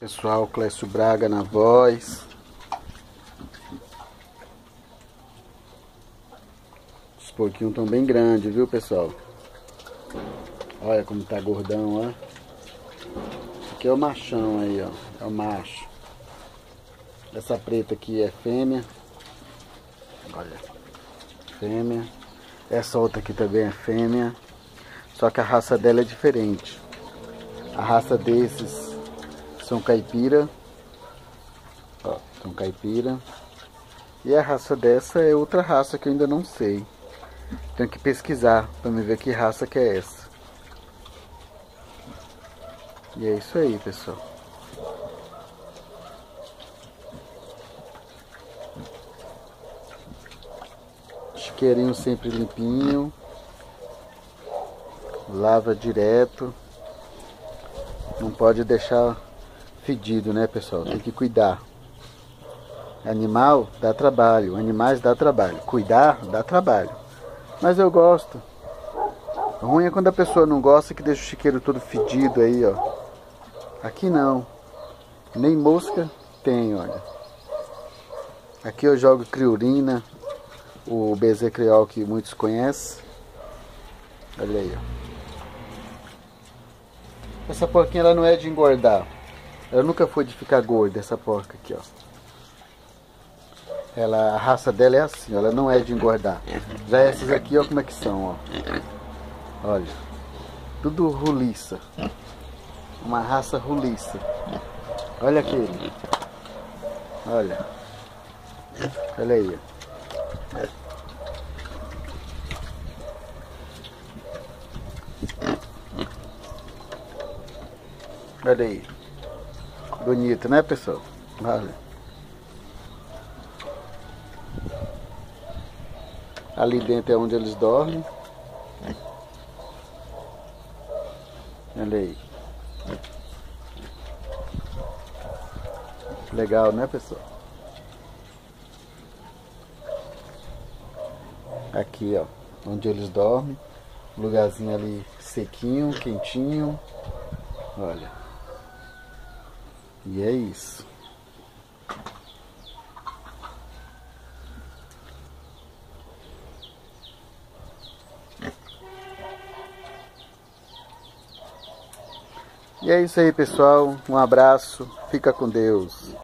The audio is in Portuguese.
Pessoal, Clécio Braga na voz. Os porquinhos estão bem grandes, viu, pessoal? Olha como tá gordão, ó. Esse aqui é o machão aí, ó. É o macho. Essa preta aqui é fêmea. Olha. Fêmea. Essa outra aqui também é fêmea. Só que a raça dela é diferente. A raça desses são caipira. Ó, são caipira. E a raça dessa é outra raça que eu ainda não sei. Tenho que pesquisar para me ver que raça que é essa. E é isso aí, pessoal. Chiqueirinho sempre limpinho. Lava direto. Não pode deixar fedido, né, pessoal? Tem que cuidar. Animal dá trabalho. Animais dá trabalho. Cuidar dá trabalho. Mas eu gosto. O ruim é quando a pessoa não gosta, que deixa o chiqueiro todo fedido aí, ó. Aqui não. Nem mosca tem, olha. Aqui eu jogo criolina, o bezerro criol que muitos conhecem. Olha aí, ó. Essa porquinha ela não é de engordar. Ela nunca foi de ficar gorda, essa porca aqui, ó. A raça dela é assim, ó, ela não é de engordar. Já essas aqui, ó, como é que são, ó. Olha. Tudo ruliça. Uma raça ruliça. Olha aquele. Olha. Olha aí, ó. Olha aí. Bonito, né, pessoal? Olha. Ali dentro é onde eles dormem. Olha aí. Legal, né, pessoal? Aqui, ó. Onde eles dormem. Lugarzinho ali sequinho, quentinho. Olha. E é isso. E é isso aí, pessoal. Um abraço. Fica com Deus.